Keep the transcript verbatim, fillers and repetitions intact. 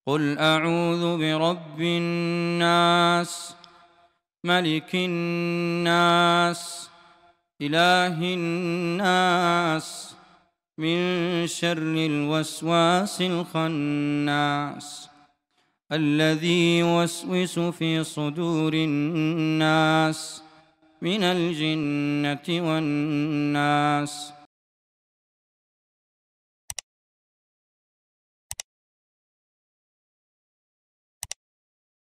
قل أعوذ برب الناس ملك الناس إله الناس من شر الوسواس الخناس الذي يوسوس في صدور الناس من الجنة والناس.